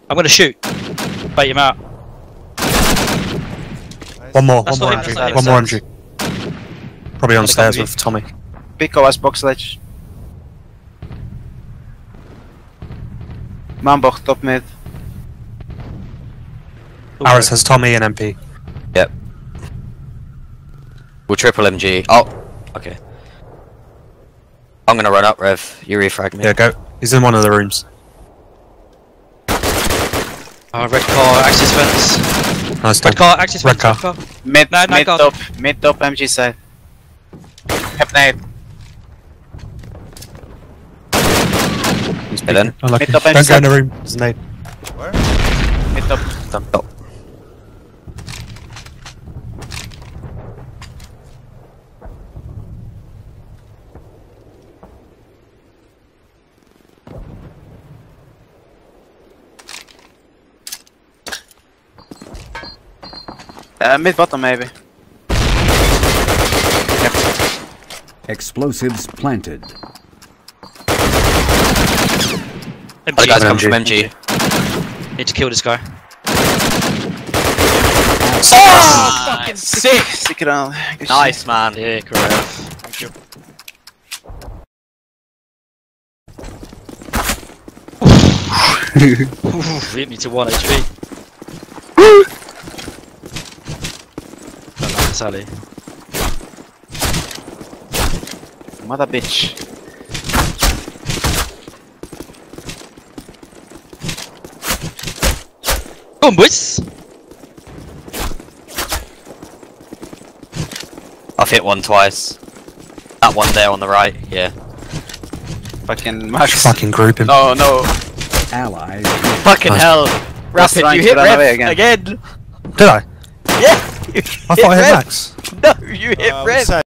I'm gonna shoot. Bait him out. One more That's not him, MG. that's not him. One more MG. Probably on Wanna stairs come with Tommy. Pico as box ledge. Mambo top mid. Aris has Tommy and MP. Yep. We'll triple MG. Oh, okay. I'm gonna run up, Rev. You refrag me. Yeah, go. He's in one of the rooms. Red car, access fence. Nice Red car, access Red fence. car. Red car. Mid, No, mid guard. top, mid top MG side. Have nade. He's in. Unlucky. Mid top Don't MG go in side. the room. There's a nade. Where? Mid top. Oh. Mid bottom maybe. Explosives planted. Other guys come from MG. MG. Need to kill this guy. Oh, fucking sick! Stick it on. Nice, man. Yeah, correct. Thank you. Oof, hit me to 1 HP. Don't like Sally. Mother bitch. Come on, boys! I've hit one twice. That one there on the right, yeah. Fucking Max. Fucking group him. No, no. Allies. Fucking Nice. hell! Just Rapid, trying you to hit run away Rev again. again! Did I? Yeah! I thought I hit Max. No, you hit Rev!